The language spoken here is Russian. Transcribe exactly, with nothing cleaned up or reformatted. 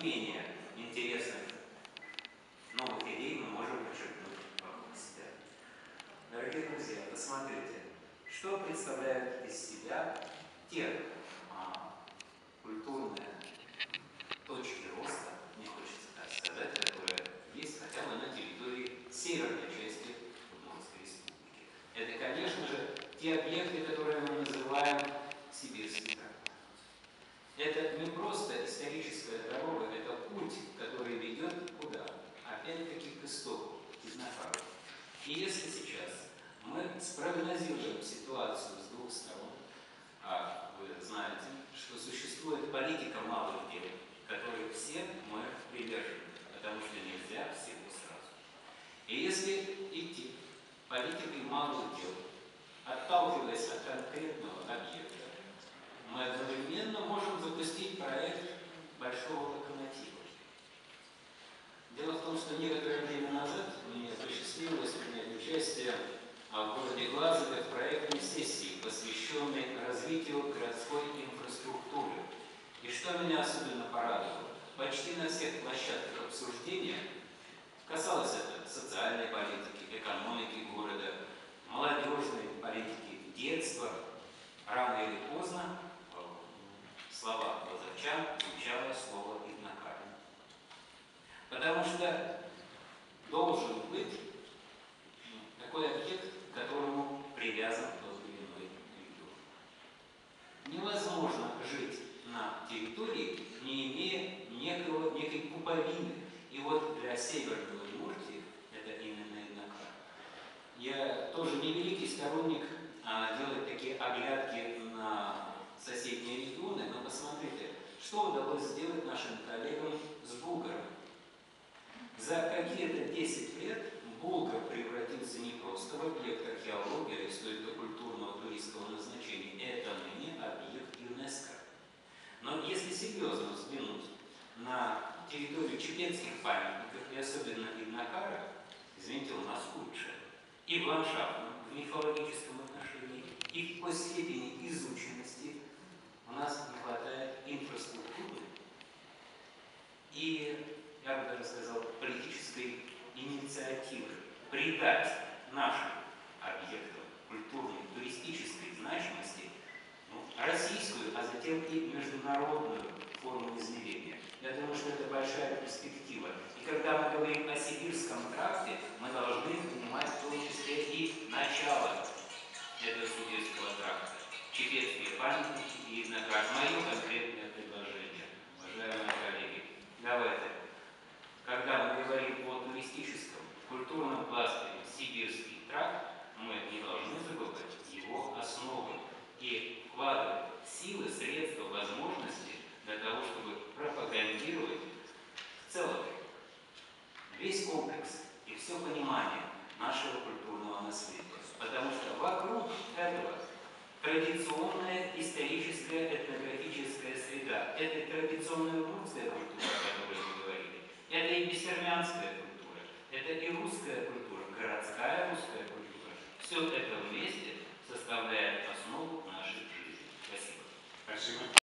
менее интересных новых идей мы можем подчеркнуть вокруг себя. Дорогие друзья, посмотрите, что представляют из себя те а, культурные точки роста, не хочется так сказать, которые есть хотя бы на территории северной части Удмуртской республики. Это, конечно же, те объекты, которые мы называем сибирским трактом. Это не просто историческая дорога, это путь, который ведет куда? Опять-таки к истоку, к Иднакару. И если сейчас мы спрогнозируем ситуацию с двух сторон, а вы знаете, что существует политика малых дел, которой все мы привержены, потому что нельзя всего сразу. И если идти политикой малых дел, отталкиваясь от конкретного объекта, мы одновременно можем запустить проект большого локомотива. Дело в том, что некоторое время назад мне посчастливилось принять участие в городе Глазго в проектной сессии, посвященной развитию городской инфраструктуры. И что меня особенно порадовало, почти на всех площадках обсуждения касалось это социальной политики, экономики города, молодежной политики, детства. Рано или поздно в словах глазовчан звучало слово «Иднакар». Потому что должен быть такой объект, к которому привязан тот или иной регион. Невозможно жить на территории, не имея некого, некой пуповины. И вот для Северной Удмуртии это именно Иднакар. Я тоже не великий сторонник а, делать такие оглядки на соседние регионы, но посмотрите, что удалось сделать нашим коллегам с Булгаром. За какие-то десять лет Булгар превратился не просто в объект археологии, а историко-культурного туристского назначения, это ныне объект ЮНЕСКО. Но если серьезно взглянуть на территорию чепецких памятников, и особенно Иднакара, извините, у нас лучше. И в ландшафтном, в мифологическом отношении, и по степени изученности у нас не хватает инфраструктуры и, я бы даже сказал, политической инициативы придать нашим объектам культурной, туристической значимости ну, российскую, а затем и международную форму измерения. Я думаю, что это большая перспектива. И когда мы говорим о сибирском тракте, мы должны понимать в том числе и начало этого сибирского тракта. Чепецкие памятники и Иднакар. Мое конкретное предложение, уважаемые коллеги. Давайте, когда мы говорим о туристическом, культурном кластере сибирский тракт, мы не должны забывать его основы и вкладывать силы, средства, возможности для того, чтобы пропагандировать в целом весь комплекс и все понимание нашего культурного наследия. Потому что вокруг этого традиционная историческая этнографическая среда. Это традиционная удмуртская культура, о которой мы говорили. Это и бессермянская культура. Это и русская культура, городская русская культура. Все это вместе составляет основу нашей жизни. Спасибо. Спасибо.